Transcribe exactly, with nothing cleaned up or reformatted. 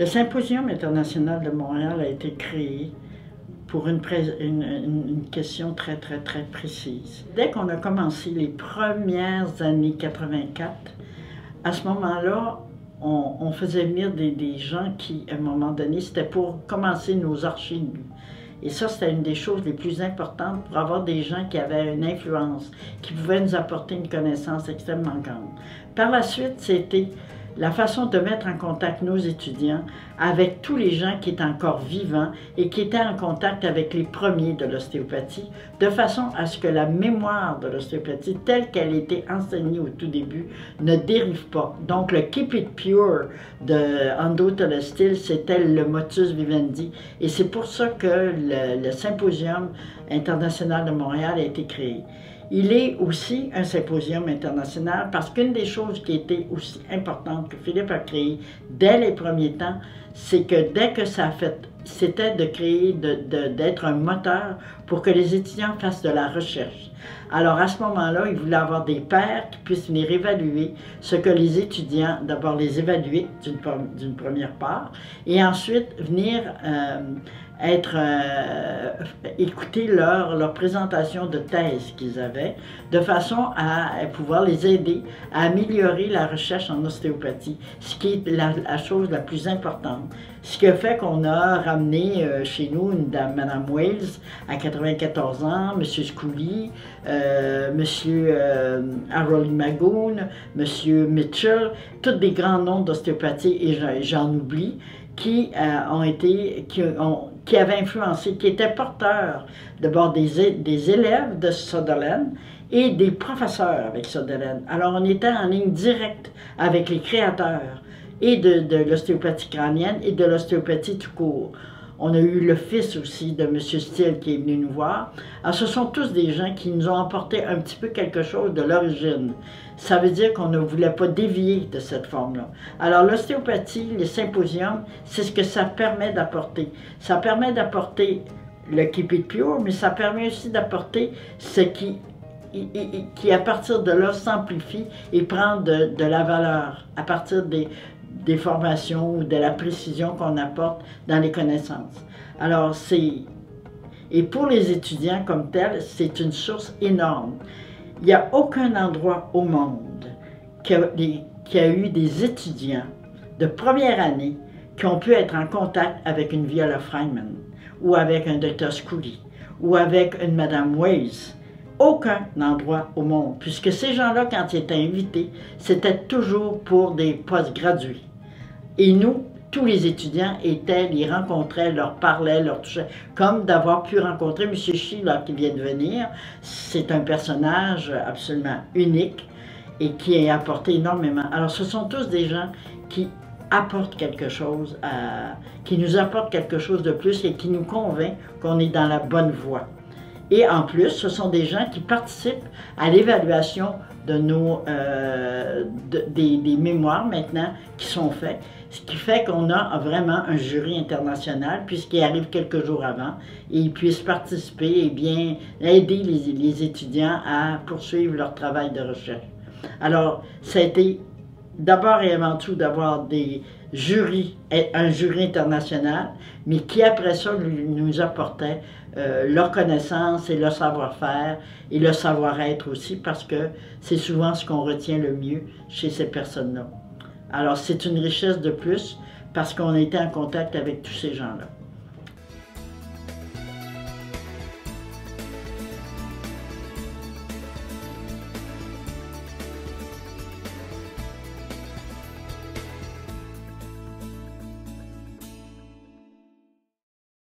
Le Symposium international de Montréal a été créé pour une, une, une question très, très, très précise. Dès qu'on a commencé les premières années quatre-vingt-quatre, à ce moment-là, on, on faisait venir des, des gens qui, à un moment donné, c'était pour commencer nos archives. Et ça, c'était une des choses les plus importantes pour avoir des gens qui avaient une influence, qui pouvaient nous apporter une connaissance extrêmement grande. Par la suite, c'était la façon de mettre en contact nos étudiants avec tous les gens qui étaient encore vivants et qui étaient en contact avec les premiers de l'ostéopathie, de façon à ce que la mémoire de l'ostéopathie, telle qu'elle était enseignée au tout début, ne dérive pas. Donc le Keep It Pure de Ando Tolestil, c'était le motus vivendi, et c'est pour ça que le, le Symposium international de Montréal a été créé. Il est aussi un symposium international parce qu'une des choses qui était aussi importante que Philippe a créé dès les premiers temps, c'est que dès que ça a fait, c'était de créer, d'être un moteur pour que les étudiants fassent de la recherche. Alors à ce moment-là, il voulait avoir des pairs qui puissent venir évaluer ce que les étudiants, d'abord les évaluer d'une première part, et ensuite venir euh, être, euh, écouter leur, leur présentation de thèse qu'ils avaient, de façon à, à pouvoir les aider à améliorer la recherche en ostéopathie, ce qui est la, la chose la plus importante. Ce qui a fait qu'on a ramené euh, chez nous une dame, Madame Wales, à quatre-vingt-quatorze ans, M. Scully, euh, M. Euh, Harold Magoon, M. Mitchell, tous des grands noms d'ostéopathie, et j'en oublie, qui euh, ont été, qui, ont, qui avaient influencé, qui étaient porteurs d'abord des, des élèves de Sutherland et des professeurs avec Sutherland. Alors on était en ligne directe avec les créateurs et de, de l'ostéopathie crânienne et de l'ostéopathie tout court. On a eu le fils aussi de M. Steele qui est venu nous voir. Alors ce sont tous des gens qui nous ont apporté un petit peu quelque chose de l'origine. Ça veut dire qu'on ne voulait pas dévier de cette forme-là. Alors l'ostéopathie, les symposiums, c'est ce que ça permet d'apporter. Ça permet d'apporter le Keep It Pure, mais ça permet aussi d'apporter ce qui, qui, à partir de là, s'amplifie et prend de, de la valeur à partir des, des formations ou de la précision qu'on apporte dans les connaissances. Alors c'est... Et pour les étudiants comme tels, c'est une source énorme. Il n'y a aucun endroit au monde qui a, qui a eu des étudiants de première année qui ont pu être en contact avec une Viola Freiman, ou avec un docteur Scully, ou avec une Madame Weiss. Aucun endroit au monde, puisque ces gens-là, quand ils étaient invités, c'était toujours pour des post-gradués. Et nous, tous les étudiants étaient, les rencontraient, leur parlaient, leur touchaient, comme d'avoir pu rencontrer M. Chi, là, qui vient de venir. C'est un personnage absolument unique et qui a apporté énormément. Alors, ce sont tous des gens qui apportent quelque chose, à, qui nous apportent quelque chose de plus et qui nous convainc qu'on est dans la bonne voie. Et en plus, ce sont des gens qui participent à l'évaluation de nos, euh, de, des, des mémoires maintenant qui sont faites, ce qui fait qu'on a vraiment un jury international puisqu'il arrive quelques jours avant et ils puissent participer et bien aider les, les étudiants à poursuivre leur travail de recherche. Alors, ça a été d'abord et avant tout d'avoir des jurys, un jury international, mais qui après ça nous apportait euh, leur connaissance et leur savoir-faire et leur savoir-être aussi, parce que c'est souvent ce qu'on retient le mieux chez ces personnes-là. Alors c'est une richesse de plus parce qu'on a été en contact avec tous ces gens-là.